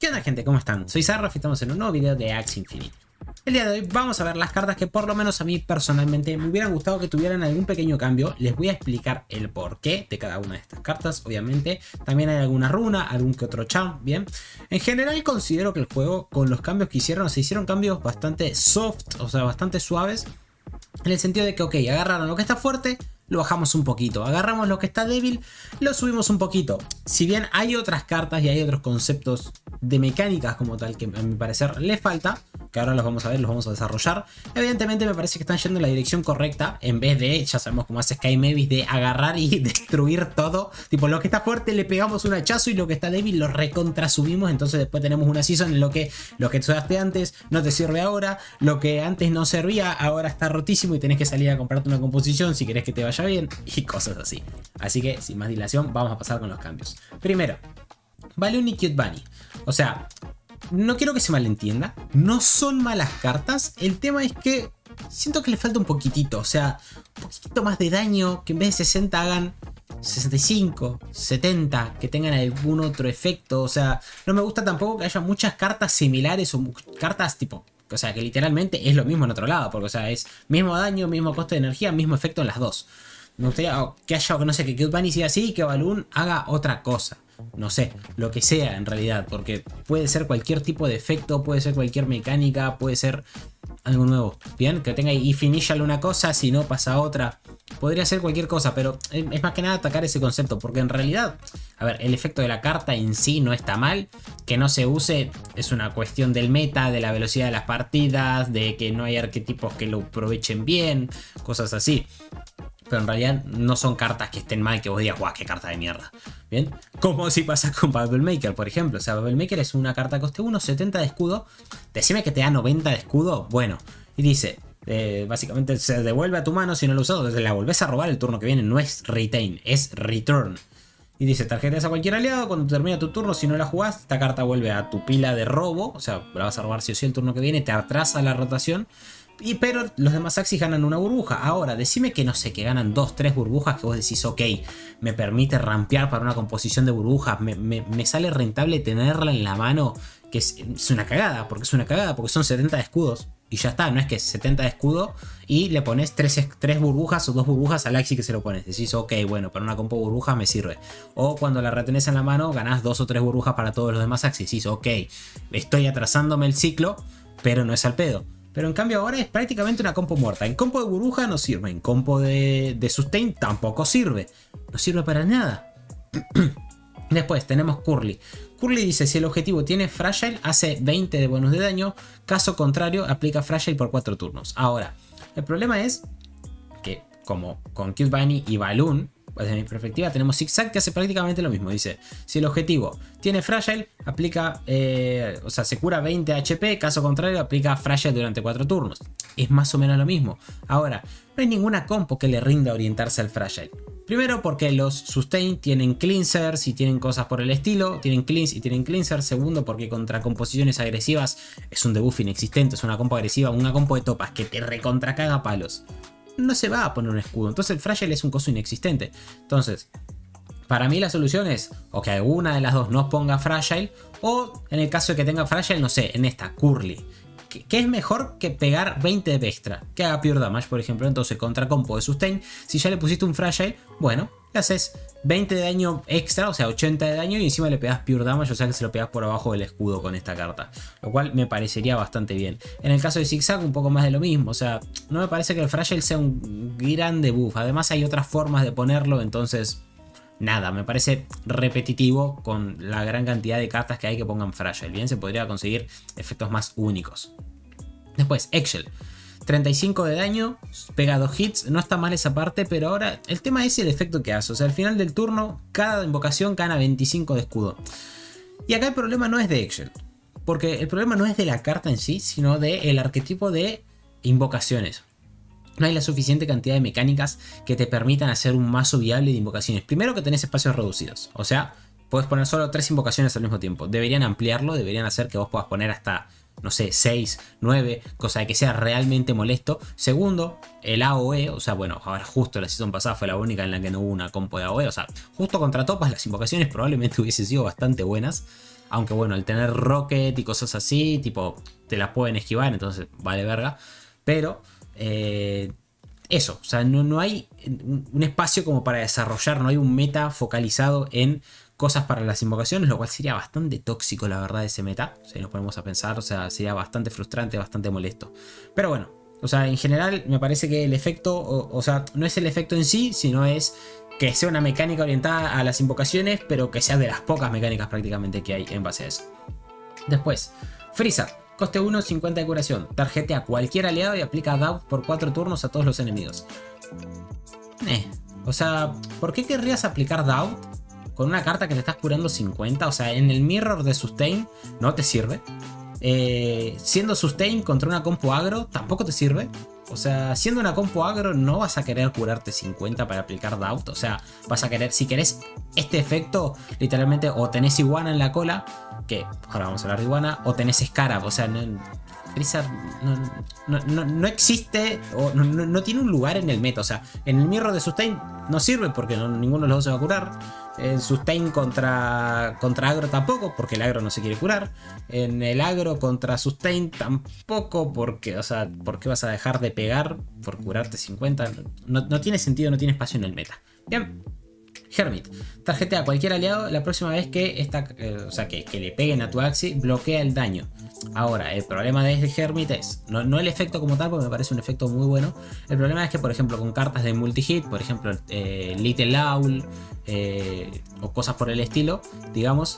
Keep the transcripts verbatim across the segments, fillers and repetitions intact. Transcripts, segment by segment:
¿Qué onda, gente? ¿Cómo están? Soy Sarraf y estamos en un nuevo video de Axie Infinite. El día de hoy vamos a ver las cartas que por lo menos a mí personalmente me hubieran gustado que tuvieran algún pequeño cambio. Les voy a explicar el porqué de cada una de estas cartas, obviamente. También hay alguna runa, algún que otro charm, bien. En general considero que el juego, con los cambios que hicieron, se hicieron cambios bastante soft, o sea, bastante suaves. En el sentido de que, ok, agarraron lo que está fuerte, lo bajamos un poquito. Agarramos lo que está débil, lo subimos un poquito. Si bien hay otras cartas y hay otros conceptos de mecánicas como tal que a mi parecer le falta, que ahora los vamos a ver, los vamos a desarrollar, evidentemente me parece que están yendo en la dirección correcta, en vez de, ya sabemos cómo hace Sky Mavis, de agarrar y destruir todo. Tipo, lo que está fuerte le pegamos un hachazo y lo que está débil lo recontra subimos. Entonces después tenemos una season en lo que lo que usaste antes no te sirve ahora, lo que antes no servía ahora está rotísimo y tenés que salir a comprarte una composición si querés que te vaya bien y cosas así. Así que sin más dilación vamos a pasar con los cambios. Primero, Balloon y Cute Bunny. O sea, no quiero que se malentienda, no son malas cartas. El tema es que siento que le falta un poquitito, o sea, un poquitito más de daño, que en vez de sesenta hagan sesenta y cinco, setenta, que tengan algún otro efecto. O sea, no me gusta tampoco que haya muchas cartas similares o cartas tipo, o sea, que literalmente es lo mismo en otro lado, porque o sea, es mismo daño, mismo coste de energía, mismo efecto en las dos. Me gustaría que haya, no sé, que Cute Bunny siga así y que Balloon haga otra cosa. No sé, lo que sea en realidad, porque puede ser cualquier tipo de efecto, puede ser cualquier mecánica, puede ser algo nuevo. Bien, que tenga y finishale una cosa, si no pasa otra. Podría ser cualquier cosa, pero es más que nada atacar ese concepto, porque en realidad, a ver, el efecto de la carta en sí no está mal. Que no se use es una cuestión del meta, de la velocidad de las partidas, de que no hay arquetipos que lo aprovechen bien, cosas así. Pero en realidad no son cartas que estén mal, que vos digas, guau, qué carta de mierda. Bien, como si pasa con Bubble Maker, por ejemplo. O sea, Bubble Maker es una carta que coste uno setenta de escudo. Decime que te da noventa de escudo. Bueno, y dice, eh, básicamente se devuelve a tu mano si no lo usas. Entonces la volvés a robar el turno que viene. No es retain, es return. Y dice, tarjetas a cualquier aliado. Cuando termina tu turno, si no la jugás, esta carta vuelve a tu pila de robo. O sea, la vas a robar sí o sí el turno que viene. Te atrasa la rotación. Y pero los demás Axies ganan una burbuja. Ahora, decime que no sé, que ganan dos, tres burbujas, que vos decís, ok, me permite rampear para una composición de burbujas, me, me, me sale rentable tenerla en la mano, que es, es una cagada, porque es una cagada, porque son setenta de escudos. Y ya está, no es que es setenta de escudo y le pones tres burbujas o dos burbujas al Axie que se lo pones. Decís, ok, bueno, para una compo burbujas me sirve. O cuando la retenés en la mano, ganás dos o tres burbujas para todos los demás Axies. Decís, ok, estoy atrasándome el ciclo, pero no es al pedo. Pero en cambio ahora es prácticamente una compo muerta. En compo de burbuja no sirve. En compo de, de sustain tampoco sirve. No sirve para nada. Después tenemos Curly. Curly dice, si el objetivo tiene Fragile, hace veinte de bonus de daño. Caso contrario, aplica Fragile por cuatro turnos. Ahora, el problema es que como con Cute Bunny y Balloon, desde mi perspectiva tenemos Zigzag que hace prácticamente lo mismo. Dice, si el objetivo tiene Fragile, aplica, eh, o sea, se cura veinte H P, caso contrario aplica Fragile durante cuatro turnos. Es más o menos lo mismo. Ahora, no hay ninguna compo que le rinda orientarse al Fragile. Primero porque los Sustain tienen Cleansers y tienen cosas por el estilo, tienen Cleanse y tienen Cleanser. Segundo porque contra composiciones agresivas es un debuff inexistente, es una compo agresiva, una compo de topas que te recontra caga palos. No se va a poner un escudo. Entonces el Fragile es un coso inexistente. Entonces, para mí la solución es o que alguna de las dos no ponga Fragile, o en el caso de que tenga Fragile, no sé, en esta, Curly. Que es mejor que pegar veinte de extra. Que haga Pure Damage, por ejemplo. Entonces, contra compo de Sustain, si ya le pusiste un Fragile, bueno, le haces veinte de daño extra, o sea, ochenta de daño, y encima le pegas Pure Damage, o sea que se lo pegas por abajo del escudo con esta carta. Lo cual me parecería bastante bien. En el caso de Zigzag, un poco más de lo mismo. O sea, no me parece que el Fragile sea un gran debuff. Además, hay otras formas de ponerlo, entonces... nada, me parece repetitivo con la gran cantidad de cartas que hay que pongan Fragile. Bien, se podría conseguir efectos más únicos. Después, Eggshell. treinta y cinco de daño, pega dos hits, no está mal esa parte, pero ahora el tema es el efecto que hace. O sea, al final del turno, cada invocación gana veinticinco de escudo. Y acá el problema no es de Eggshell, porque el problema no es de la carta en sí, sino del arquetipo de invocaciones. No hay la suficiente cantidad de mecánicas que te permitan hacer un mazo viable de invocaciones. Primero que tenés espacios reducidos. O sea, puedes poner solo tres invocaciones al mismo tiempo. Deberían ampliarlo, deberían hacer que vos puedas poner hasta, no sé, seis, nueve, cosa de que sea realmente molesto. Segundo, el A O E, o sea, bueno, ahora justo la season pasada fue la única en la que no hubo una compo de A O E. O sea, justo contra topas las invocaciones probablemente hubiesen sido bastante buenas. Aunque bueno, el tener Rocket y cosas así, tipo, te las pueden esquivar, entonces vale verga. Pero, eh, eso, o sea, no, no hay un espacio como para desarrollar, no hay un meta focalizado en cosas para las invocaciones, lo cual sería bastante tóxico, la verdad, ese meta. Si nos ponemos a pensar, o sea, sería bastante frustrante, bastante molesto. Pero bueno, o sea, en general me parece que el efecto, o, o sea, no es el efecto en sí, sino es que sea una mecánica orientada a las invocaciones, pero que sea de las pocas mecánicas prácticamente que hay en base a eso. Después, Freezer. Coste uno, cincuenta de curación. Tarjetea a cualquier aliado y aplica Doubt por cuatro turnos a todos los enemigos. Eh, o sea, ¿por qué querrías aplicar Doubt con una carta que te estás curando cincuenta? O sea, en el Mirror de Sustain no te sirve. Eh, siendo Sustain contra una compo agro tampoco te sirve. O sea, siendo una compo agro no vas a querer curarte cincuenta para aplicar Doubt. O sea, vas a querer, si querés este efecto, literalmente o tenés Iguana en la cola, que ahora vamos a hablar de Iguana, o tenés Scarab. O sea, no, Freezer no, no, no, no existe, o no, no, no tiene un lugar en el meta. O sea, en el Mirror de Sustain no sirve porque no, ninguno de los dos se va a curar. En Sustain contra, contra agro tampoco, porque el agro no se quiere curar. En el agro contra Sustain tampoco, porque, o sea, ¿por qué vas a dejar de pegar por curarte cincuenta? No, no tiene sentido, no tiene espacio en el meta. Bien. Hermit. Tarjetea a cualquier aliado la próxima vez que, esta, eh, o sea, que, que le peguen a tu Axi, bloquea el daño. Ahora, el problema de este Hermit es, no, no el efecto como tal, porque me parece un efecto muy bueno. El problema es que, por ejemplo, con cartas de multi-hit, por ejemplo, eh, Little Owl, eh, o cosas por el estilo, digamos,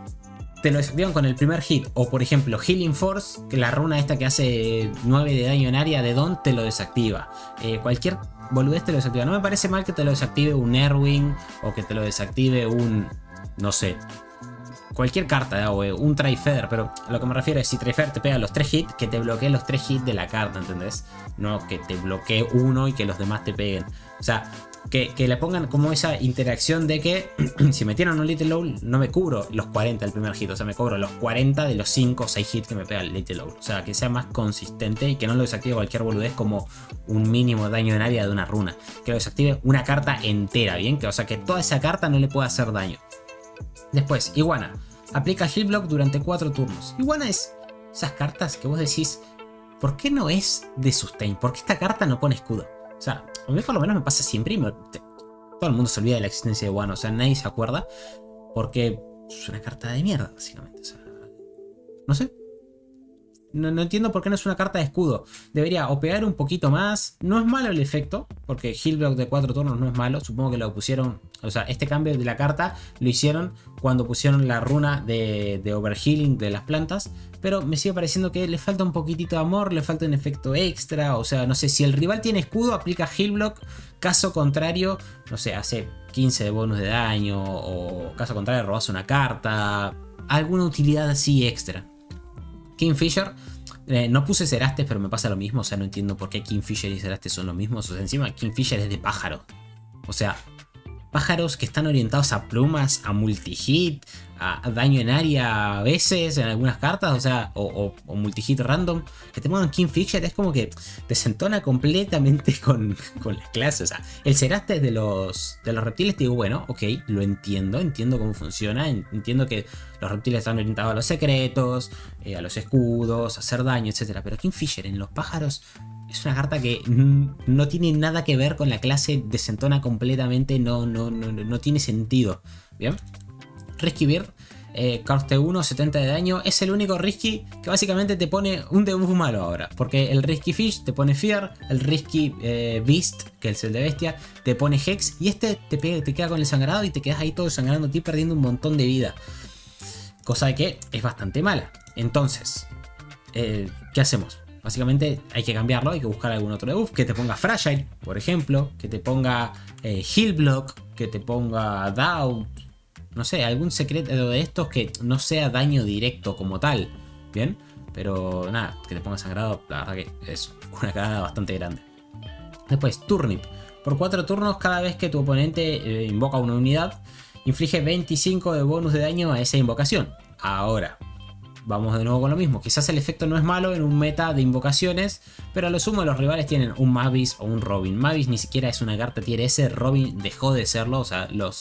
te lo desactivan con el primer hit. O por ejemplo, Healing Force, que la runa esta que hace nueve de daño en área de Don, te lo desactiva. Eh, cualquier boludez te lo desactiva. No me parece mal que te lo desactive un Erwin, o que te lo desactive un, no sé, cualquier carta, o un Tri-Feather. Pero lo que me refiero es, si Tri-Feather te pega los tres hits, que te bloquee los tres hits de la carta, ¿entendés? No que te bloquee uno y que los demás te peguen. O sea, que, que le pongan como esa interacción de que si me tiran un Little Owl, no me cubro los cuarenta del primer hit. O sea, me cobro los cuarenta de los cinco o seis hits que me pega el Little Owl. O sea, que sea más consistente y que no lo desactive cualquier boludez como un mínimo daño en área de una runa. Que lo desactive una carta entera, ¿bien? Que, o sea, que toda esa carta no le pueda hacer daño. Después, Iguana. Aplica Heal Block durante cuatro turnos. Iguana es esas cartas que vos decís, ¿por qué no es de Sustain? ¿Por qué esta carta no pone escudo? O sea, a mí por lo menos me pasa siempre y me, te, todo el mundo se olvida de la existencia de Iguana. O sea, nadie se acuerda porque es una carta de mierda, básicamente. O sea, no sé. No, no entiendo por qué no es una carta de escudo. Debería o pegar un poquito más. No es malo el efecto, porque Heal Block de cuatro turnos no es malo. Supongo que lo pusieron, o sea, este cambio de la carta lo hicieron cuando pusieron la runa de, de Overhealing de las plantas. Pero me sigue pareciendo que le falta un poquitito de amor, le falta un efecto extra. O sea, no sé, si el rival tiene escudo, aplica Heal Block. Caso contrario, no sé, hace quince de bonus de daño. O caso contrario, robas una carta. Alguna utilidad así extra. Kingfisher, eh, no puse Cerastes, pero me pasa lo mismo. O sea, no entiendo por qué Kingfisher y Cerastes son lo mismo. O sea, encima Kingfisher es de pájaro. O sea, pájaros que están orientados a plumas, a multi-hit, a, a daño en área a veces en algunas cartas. O sea, o, o, o multi-hit random. Que te pongan Kingfisher es como que desentona completamente con, con las clases. O sea, el Cerastes de los, de los reptiles, te digo, bueno, ok, lo entiendo. Entiendo cómo funciona. Entiendo que los reptiles están orientados a los secretos, eh, a los escudos, a hacer daño, etcétera. Pero Kingfisher en los pájaros es una carta que no tiene nada que ver con la clase, desentona completamente, no, no, no, no tiene sentido. Bien. Risky Bird, eh, coste uno, setenta de daño. Es el único Risky que básicamente te pone un debuff malo ahora. Porque el Risky Fish te pone Fear, el Risky eh, Beast, que es el de bestia, te pone Hex. Y este te, pega, te queda con el sangrado y te quedas ahí todo sangrando a ti, perdiendo un montón de vida. Cosa de que es bastante mala. Entonces, eh, ¿qué hacemos? Básicamente hay que cambiarlo, hay que buscar algún otro debuff. Que te ponga Fragile, por ejemplo. Que te ponga eh, Heal Block. Que te ponga Doubt. No sé, algún secreto de estos que no sea daño directo como tal. Bien, pero nada, que te ponga sangrado, la verdad que es una cagada bastante grande. Después, Turnip. Por cuatro turnos, cada vez que tu oponente eh, invoca una unidad, inflige veinticinco de bonus de daño a esa invocación. Ahora, vamos de nuevo con lo mismo. Quizás el efecto no es malo en un meta de invocaciones, pero a lo sumo los rivales tienen un Mavis o un Robin. Mavis ni siquiera es una carta tier S, Robin dejó de serlo, o sea, los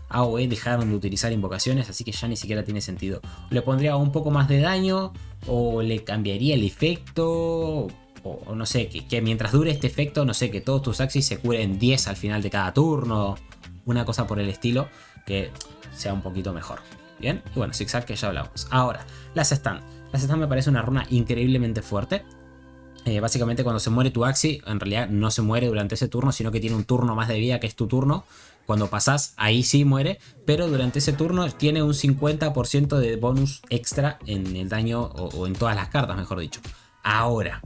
A o E dejaron de utilizar invocaciones, así que ya ni siquiera tiene sentido. Le pondría un poco más de daño, o le cambiaría el efecto, o, o no sé, que, que mientras dure este efecto, no sé, que todos tus Axis se curen diez al final de cada turno, una cosa por el estilo, que sea un poquito mejor. Bien, y bueno, zigzag que ya hablamos. Ahora, las stun. Las stun me parece una runa increíblemente fuerte. Eh, básicamente cuando se muere tu Axi, en realidad no se muere durante ese turno, sino que tiene un turno más de vida que es tu turno. Cuando pasás, ahí sí muere, pero durante ese turno tiene un cincuenta por ciento de bonus extra en el daño o, o en todas las cartas, mejor dicho. Ahora,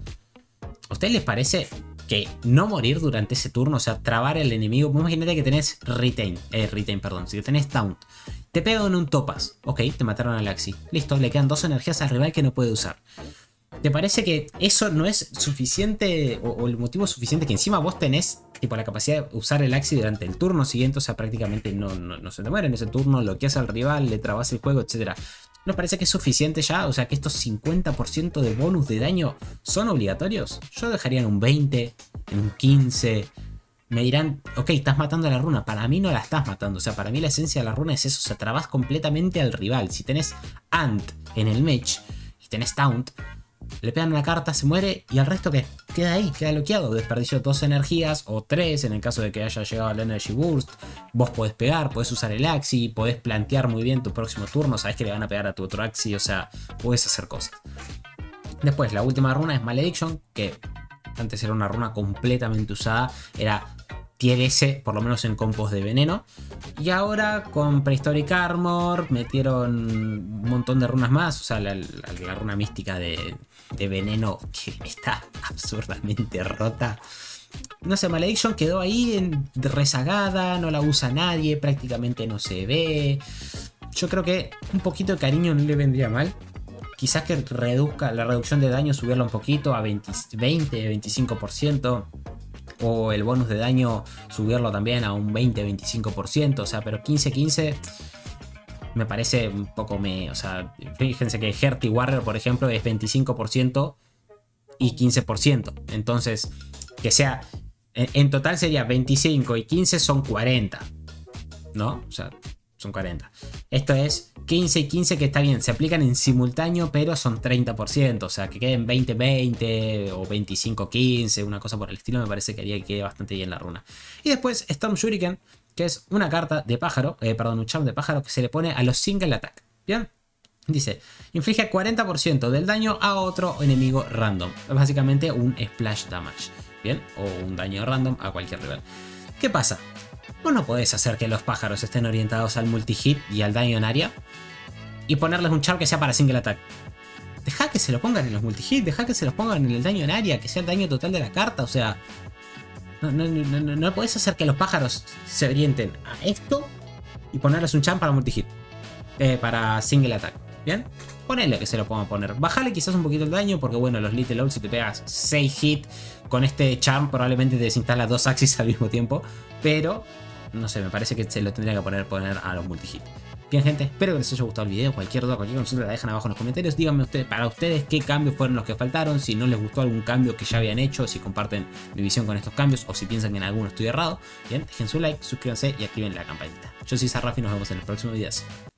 ¿a ustedes les parece que no morir durante ese turno, o sea, trabar al enemigo? Imagínate que tenés retain, eh, retain, perdón, si tenés taunt, te pegan un topas, ok, te mataron al Axi, listo, le quedan dos energías al rival que no puede usar. ¿Te parece que eso no es suficiente o, o el motivo suficiente que encima vos tenés tipo la capacidad de usar el Axi durante el turno siguiente? O sea, prácticamente no, no, no se te muere en ese turno, bloqueas al rival, le trabas el juego, etcétera. ¿No parece que es suficiente ya? O sea, que estos cincuenta por ciento de bonus de daño son obligatorios. Yo dejaría en un veinte, en un quince. Me dirán, ok, estás matando a la runa. Para mí no la estás matando. O sea, para mí la esencia de la runa es eso. O sea, trabas completamente al rival. Si tenés Ant en el match y tenés Taunt, le pegan una carta, se muere y el resto ¿qué? Queda ahí, queda bloqueado. Desperdicio dos energías o tres en el caso de que haya llegado al Energy Burst. Vos podés pegar, podés usar el Axi, podés plantear muy bien tu próximo turno. Sabés que le van a pegar a tu otro Axi, o sea, podés hacer cosas. Después, la última runa es Malediction, que antes era una runa completamente usada. Era tier S, por lo menos en compos de veneno. Y ahora con Prehistoric Armor metieron un montón de runas más. O sea, la, la, la runa mística de, de veneno que está absurdamente rota. No sé, Malediction quedó ahí en, rezagada, no la usa nadie, prácticamente no se ve. Yo creo que un poquito de cariño no le vendría mal. Quizás que reduzca la reducción de daño, subirla un poquito a veinte, veinticinco por ciento. O el bonus de daño subirlo también a un veinte, veinticinco por ciento. O sea, pero quince, quince me parece un poco me... O sea, fíjense que Hearty Warrior, por ejemplo, es veinticinco por ciento y quince por ciento. Entonces, que sea... En total sería veinticinco y quince son cuarenta. ¿No? O sea, son cuarenta. Esto es quince y quince, que está bien, se aplican en simultáneo, pero son treinta por ciento. O sea, que queden veinte veinte o veinticinco quince, una cosa por el estilo. Me parece que haría que quede bastante bien la runa. Y después Storm Shuriken, que es una carta de pájaro, eh, perdón, un charm de pájaro que se le pone a los single attack. Bien, dice, inflige cuarenta por ciento del daño a otro enemigo random. Es básicamente un splash damage. Bien, o un daño random a cualquier rival. ¿Qué pasa? Vos no podés hacer que los pájaros estén orientados al multi-hit y al daño en área y ponerles un charm que sea para single attack. Deja que se lo pongan en los multi-hit, deja que se los pongan en el daño en área, que sea el daño total de la carta. O sea, no, no, no, no, no podés hacer que los pájaros se orienten a esto y ponerles un charm para multi-hit, eh, para single attack. Bien, ponele que se lo pongan a poner. Bajale quizás un poquito el daño, porque bueno, los Little Owls, si te pegas seis hits con este charm, probablemente te desinstala dos Axis al mismo tiempo. Pero no sé, me parece que se lo tendría que poner, poner a los multi-hit. Bien, gente, espero que les haya gustado el video. Cualquier duda, cualquier consulta la dejan abajo en los comentarios. Díganme ustedes, para ustedes qué cambios fueron los que faltaron. Si no les gustó algún cambio que ya habían hecho, si comparten mi visión con estos cambios o si piensan que en alguno estoy errado. Bien, dejen su like, suscríbanse y activen la campanita. Yo soy Sarraf y nos vemos en los próximos videos.